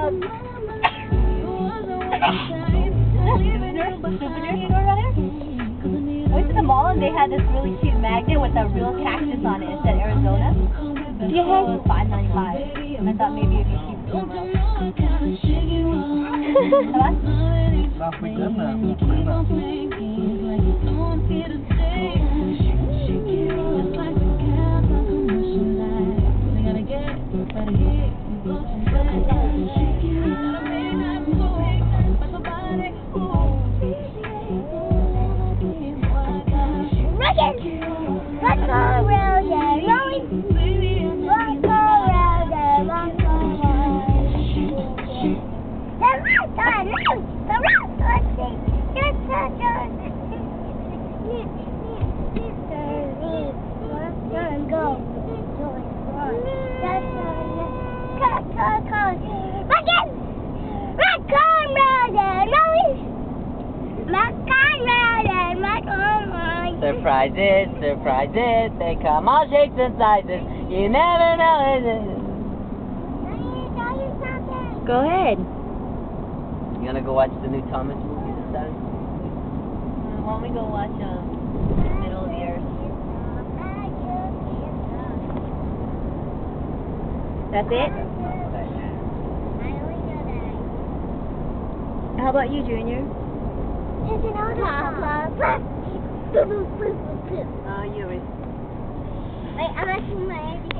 Souvenir store right here? I went to the mall and they had this really cute magnet with a real cactus on it. It said Arizona. It was $5.95. And I thought maybe it'd be cheap. Let's go around there, Rolling. Let's go around there, let's go around. The rest on, the rest on, just go. Surprises, surprises, they come all shapes and sizes. You never know it. Go ahead. You gonna go watch the new Thomas movie this time? Why don't we go watch Middle of the Earth? That's it? How about you, Junior? Oh, you. Wait, I'm actually my